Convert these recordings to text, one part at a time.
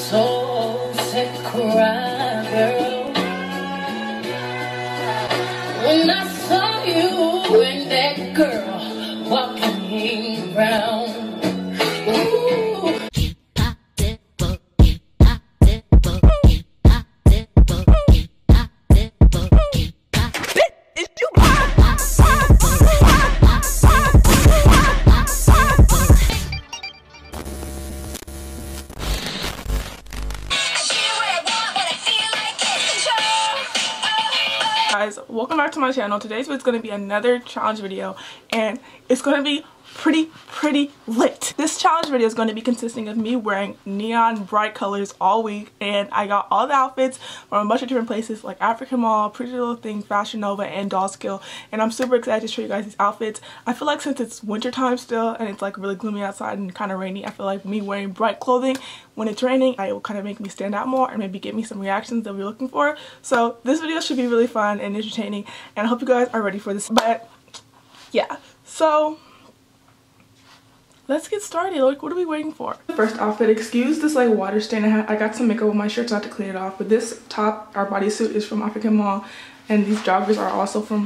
soul said cry, girl. When I saw you and that girl walking around. Guys, welcome back to my channel. Today's video is going to be another challenge video, and it's going to be pretty lit. This challenge video is going to be consisting of me wearing neon bright colors all week, and I got all the outfits from a bunch of different places like African Mall, Pretty Little Thing, Fashion Nova, and Doll Skill, and I'm super excited to show you guys these outfits. I feel like since it's winter time still and it's like really gloomy outside and kind of rainy, I feel like me wearing bright clothing when it's raining, it will kind of make me stand out more and maybe get me some reactions that we're looking for. So this video should be really fun and entertaining, and I hope you guys are ready for this. But yeah, so let's get started. Like, what are we waiting for? First outfit, excuse this like water stain I had. I got some makeup on my shirt so I have to clean it off, but this top, our bodysuit, is from African Mall, and these joggers are also from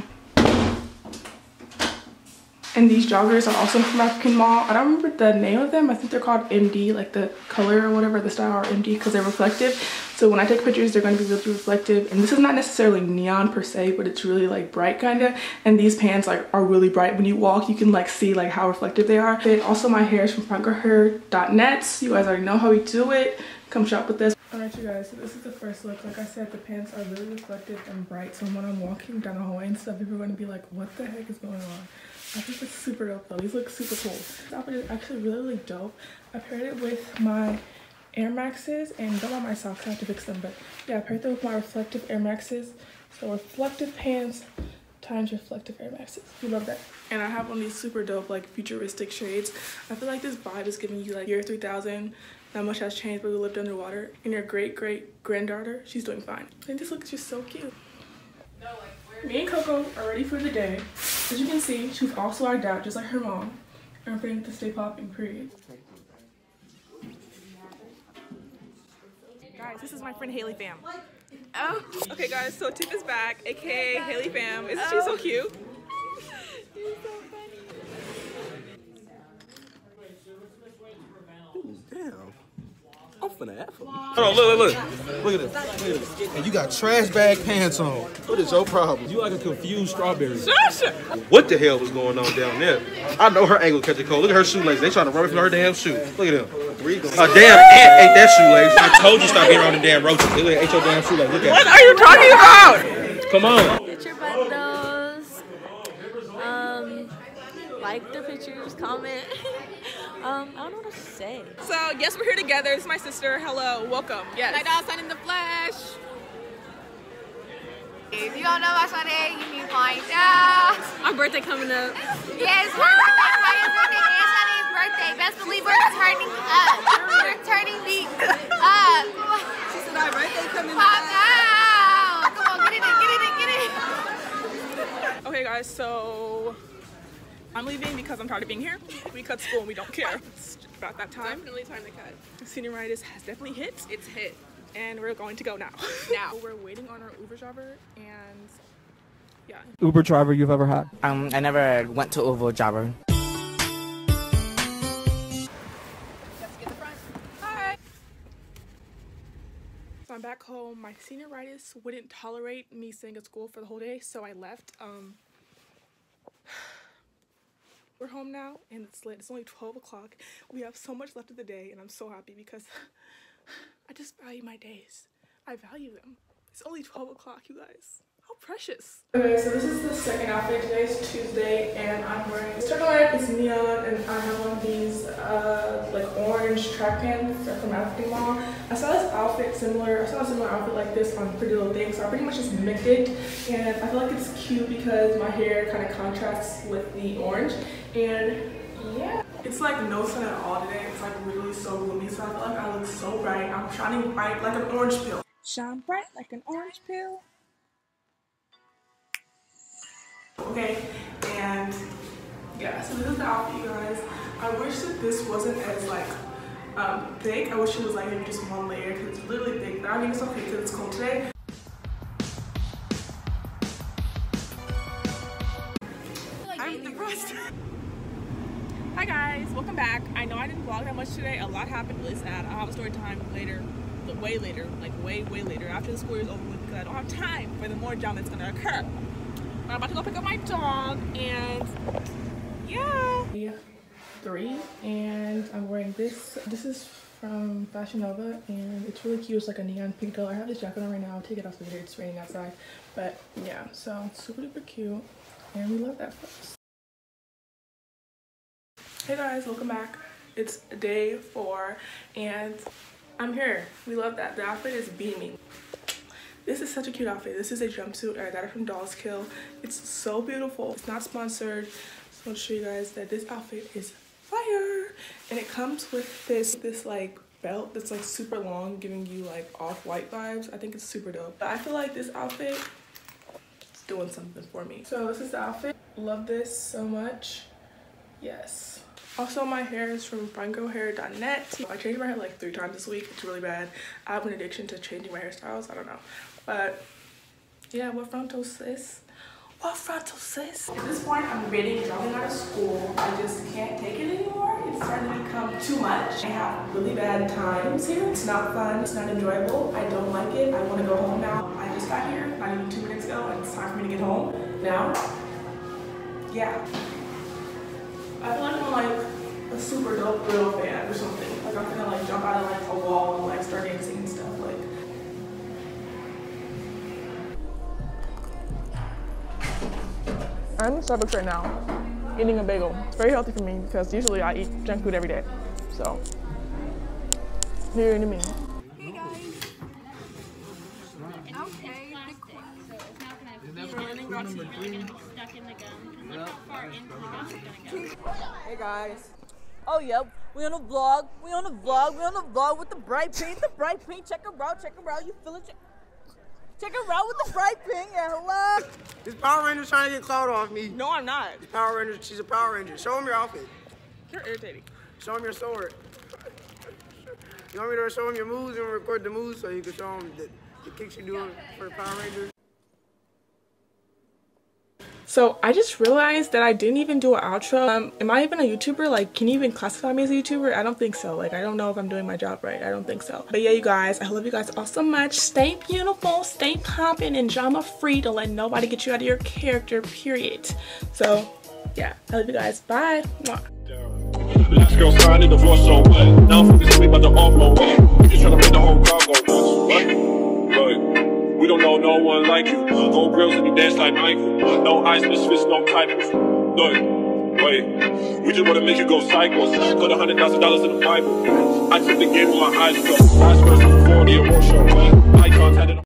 African Mall. I don't remember the name of them. I think they're called MD, like the color or whatever, the style, or MD, because they're reflective. So when I take pictures, they're going to be really reflective. And this is not necessarily neon per se, but it's really like bright kind of. And these pants like are really bright. When you walk, you can like see like how reflective they are. And also my hair is from frontgirlhair.net. You guys already know how we do it. Come shop with us. Alright, you guys, so this is the first look. Like I said, the pants are really reflective and bright. So when I'm walking down the hallway and stuff, people are going to be like, what the heck is going on? I think it's super dope though. These look super cool. This outfit is actually really dope. I paired it with my Air Maxes, and don't want my socks, I have to fix them, but yeah, I paired them with my reflective Air Maxes. So reflective pants times reflective Air Maxes. You love that. And I have on these super dope like futuristic shades. I feel like this vibe is giving you like year 3000. Not much has changed, but we lived underwater. And your great granddaughter, she's doing fine. I think this look is just so cute. Me and Coco are ready for the day. As you can see, she's also our dad, just like her mom. And we're planning to stay popping, period. Guys, this is my friend Haley Fam. Oh. Okay guys, so Tiff is back, aka Haley Fam. Isn't she so cute? You're so funny. Ooh, damn. I'm finna F him. Hold on, look at this. Look at this. And you got trash bag pants on. What is your problem? You like a confused strawberry. Sure. What the hell was going on down there? I know her ankle catching cold. Look at her shoelaces. They trying to rub it from her damn shoe. Look at them. A damn ant ate that shoelace. I told you stop being around the damn roaches. They ate your damn shoelace. Look at What are you talking about? Come on. Get your bundles. Like the pictures, comment. I don't know what to say. So yes, we're here together. This is my sister. Hello, welcome. Yes. Night outside in the flesh. If you don't know about Sunday, you need to find out. Our birthday coming up. Yes, her birthday is Sunday and Sunday's birthday. Best believe we're turning up. We're turning the up. She said our birthday coming Pop up. out. Come on, get it. Okay guys, so I'm leaving because I'm tired of being here. We cut school and we don't care. It's about that time. Definitely time to cut. Senioritis has definitely hit. It's hit. And we're going to go now. Now. We're waiting on our Uber driver, and yeah. Uber driver you've ever had? I never went to Uber driver. Let's get the front. Alright. So I'm back home. My senioritis wouldn't tolerate me staying at school for the whole day, so I left. We're home now, and it's lit. It's only 12 o'clock. We have so much left of the day, and I'm so happy because I just value my days. I value them. It's only 12 o'clock, you guys. How precious. Okay, so this is the second outfit. Today is Tuesday, and I'm wearing this turtleneck. It's neon, and I have on these like orange track pants. They're from African Mall. I saw this outfit similar. I saw a similar outfit like this on Pretty Little Thing, so I pretty much just mimicked it. And I feel like it's cute because my hair kind of contrasts with the orange. And yeah, it's like no sun at all today. It's like literally so gloomy, so I feel like I look so bright. I'm shining bright like an orange peel. Shine bright like an orange peel. Okay, and yeah, so this is the outfit, you guys. I wish that this wasn't as like thick. I wish it was like maybe just one layer, because literally thick, but I mean it's okay because it's cold today. I'm depressed. Hi guys, welcome back. I know I didn't vlog that much today. A lot happened, really sad. I'll have a story time later, way later, like way later after the school is over with, because I don't have time for the more drama that's gonna occur. I'm about to go pick up my dog, and yeah. 3, and I'm wearing this. This is from Fashion Nova, and it's really cute. It's like a neon pink color. I have this jacket on right now. I'll take it off later. It's raining outside, but yeah, so it's super duper cute, and we love that for us. Hey guys, welcome back. It's day 4, and I'm here. We love that. The outfit is beaming. This is such a cute outfit. This is a jumpsuit, and I got it from Dolls Kill. It's so beautiful. It's not sponsored. Just want to show you guys that this outfit is fire, and it comes with this like belt that's like super long, giving you like off-white vibes. I think it's super dope. But I feel like this outfit is doing something for me. So this is the outfit. Love this so much. Yes. Also, my hair is from FrontGrowHair.net. I changed my hair like 3 times this week. It's really bad. I have an addiction to changing my hairstyles. I don't know. But yeah, what frontal sis? What frontal sis? At this point, I'm debating dropping out of school. I just can't take it anymore. It's starting to become too much. I have really bad times here. It's not fun. It's not enjoyable. I don't like it. I want to go home now. I just got here not even 2 minutes ago, and it's time for me to get home now. Yeah. I feel like I'm like a super dope Thrill fan or something. Like I'm gonna like jump out of like a wall and like start dancing and stuff. Like I'm in Starbucks right now, eating a bagel. It's very healthy for me because usually I eat junk food every day. So here to me. Hey guys. Okay. Hey guys. Oh yep, we on a vlog. We on a vlog with the bright pink. Check her out. You feel it? Check her out with the bright pink. Yeah, hello. This Power Ranger's trying to get clout off me. No, I'm not. This Power Ranger, she's a Power Ranger. Show him your outfit. You're irritating. Show him your sword. You want me to show him your moves and record the moves so you can show him the kicks you're doing for the Power Rangers? So I just realized that I didn't even do an outro. Am I even a YouTuber? Like, can you even classify me as a YouTuber? I don't think so. Like, I don't know if I'm doing my job right. I don't think so. But yeah, you guys, I love you guys all so much. Stay beautiful, stay popping, and drama free. Don't let nobody get you out of your character, period. So yeah, I love you guys. Bye. Mwah. Last girl signed in divorce, so what? Now I'm focused about the off-road. We just tryna make the whole crowd go nuts. What? We don't know no one like you. Gold grills and you dance like Michael. No ice, misfits, no typos. Look, wait. We just wanna make you go psycho. Put $100,000 in the Bible. I took the game with my eyes closed. Eyes first before the award show. Icons had it.